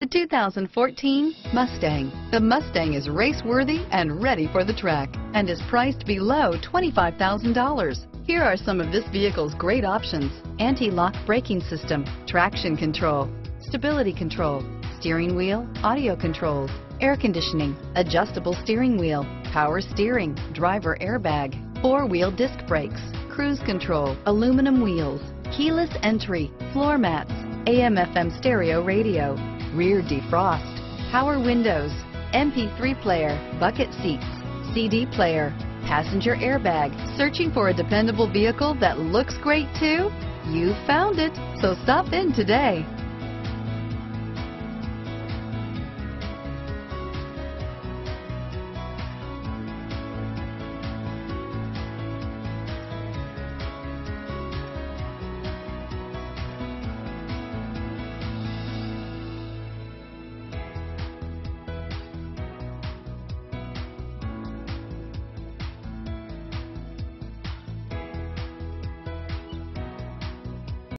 The 2014 Mustang. The Mustang is race-worthy and ready for the track and is priced below $25,000. Here are some of this vehicle's great options: anti-lock braking system, traction control, stability control, steering wheel audio controls, air conditioning, adjustable steering wheel, power steering, driver airbag, four-wheel disc brakes, cruise control, aluminum wheels, keyless entry, floor mats, AM/FM stereo radio, rear defrost, power windows, MP3 player, bucket seats, CD player, passenger airbag. Searching for a dependable vehicle that looks great too? You found it, so stop in today.